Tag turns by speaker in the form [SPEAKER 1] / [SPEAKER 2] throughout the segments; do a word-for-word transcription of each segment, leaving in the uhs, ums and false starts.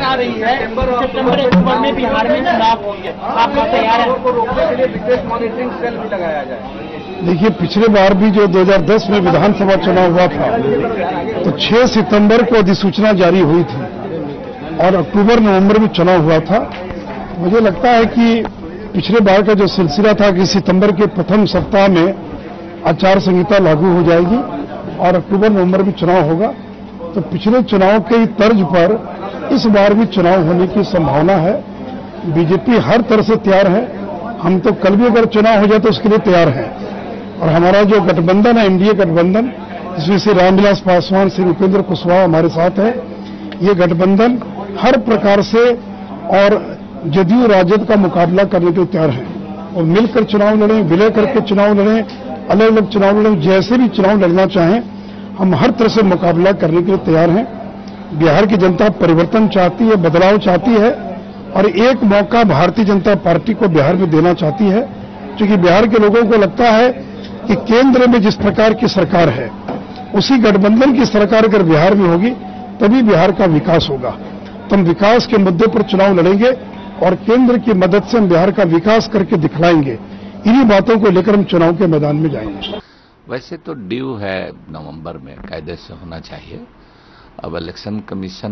[SPEAKER 1] आ रही है सितंबर अक्टूबर में बिहार में चुनाव होंगे, आप तैयार हैं? को रोकने के लिए विशेष मॉनिटरिंग सेल भी लगाया जाए।
[SPEAKER 2] देखिए, पिछले बार भी जो दो हज़ार दस में विधानसभा चुनाव हुआ था तो छह सितंबर को अधिसूचना जारी हुई थी और अक्टूबर नवंबर में चुनाव हुआ था। मुझे लगता है कि पिछले बार का जो सिलसिला था कि सितंबर के प्रथम सप्ताह में आचार संहिता लागू हो जाएगी और अक्टूबर नवंबर में चुनाव होगा, तो पिछले चुनाव के तर्ज पर इस बार भी चुनाव होने की संभावना है। बीजेपी हर तरह से तैयार है, हम तो कल भी अगर चुनाव हो जाए तो उसके लिए तैयार हैं। और हमारा जो गठबंधन है, एनडीए गठबंधन, जिसमें श्री रामविलास पासवान, श्री उपेंद्र कुशवाहा हमारे साथ है, ये गठबंधन हर प्रकार से और जदयू राजद का मुकाबला करने के लिए तैयार है और मिलकर चुनाव लड़ें, विलय करके चुनाव लड़ें, अलग अलग चुनाव लड़ें, जैसे भी चुनाव लड़ना चाहें हम हर तरह से मुकाबला करने के लिए तैयार हैं। बिहार की जनता परिवर्तन चाहती है, बदलाव चाहती है और एक मौका भारतीय जनता पार्टी को बिहार में देना चाहती है, क्योंकि बिहार के लोगों को लगता है कि केंद्र में जिस प्रकार की सरकार है उसी गठबंधन की सरकार अगर बिहार में होगी तभी बिहार का विकास होगा। तो हम विकास के मुद्दे पर चुनाव लड़ेंगे और केंद्र की मदद से हम बिहार का विकास करके दिखलाएंगे। इन्हीं बातों को लेकर हम चुनाव के मैदान में जाएंगे।
[SPEAKER 3] वैसे तो ड्यू है नवंबर में, कायदे से होना चाहिए। अब इलेक्शन कमीशन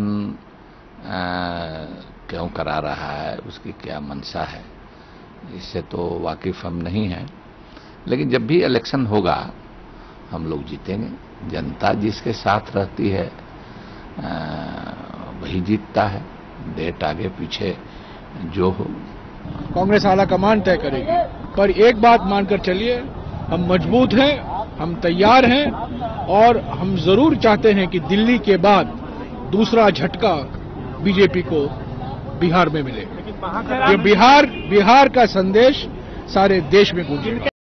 [SPEAKER 3] क्यों करा रहा है, उसकी क्या मंशा है, इससे तो वाकिफ हम नहीं हैं। लेकिन जब भी इलेक्शन होगा हम लोग जीतेंगे। जनता जिसके साथ रहती है आ, वही जीतता है, डेट आगे पीछे जो हो।
[SPEAKER 4] कांग्रेस आला कमान तय करेगी, पर एक बात मानकर चलिए, हम मजबूत हैं, हम तैयार हैं और हम जरूर चाहते हैं कि दिल्ली के बाद दूसरा झटका बीजेपी को बिहार में मिले। ये बिहार बिहार का संदेश सारे देश में गूंजे।